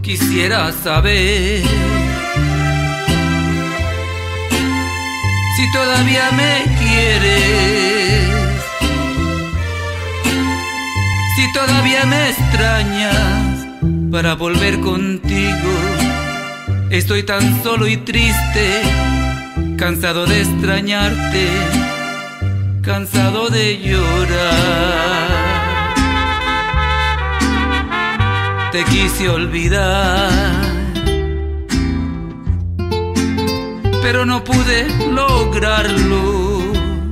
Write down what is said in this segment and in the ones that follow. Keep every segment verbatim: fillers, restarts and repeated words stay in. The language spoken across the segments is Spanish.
Quisiera saber si todavía me quieres, si todavía me extrañas para volver contigo. Estoy tan solo y triste, cansado de extrañarte, cansado de llorar. Te quise olvidar, pero no pude lograrlo.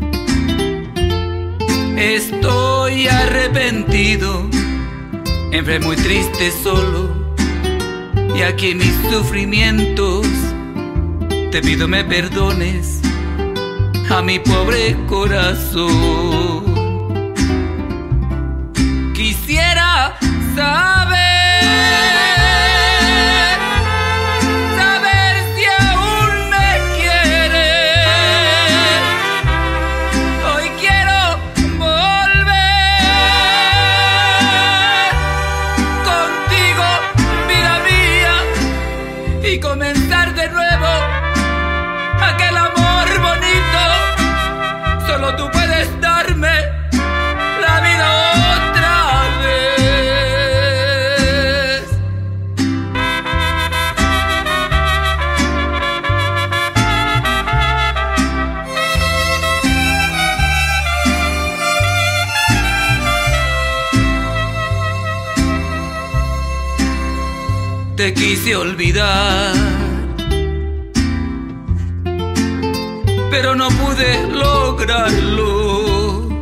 Estoy arrepentido, enfermo y triste solo, y aquí en mis sufrimientos te pido me perdones a mi pobre corazón. Quisiera saber y comenzar de nuevo aquel amor bonito. Solo tú puedes darme la vida otra vez. Te quise olvidar, pero no pude lograrlo.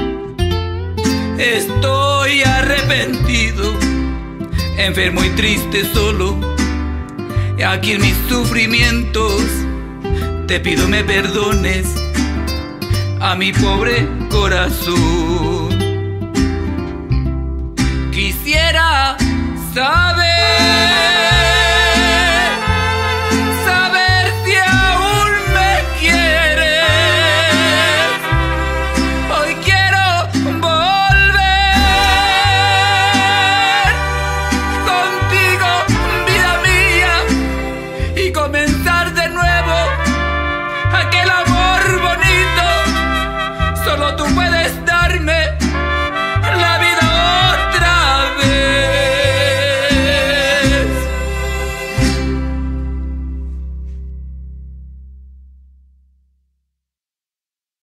Estoy arrepentido, enfermo y triste solo, y aquí en mis sufrimientos te pido me perdones a mi pobre corazón.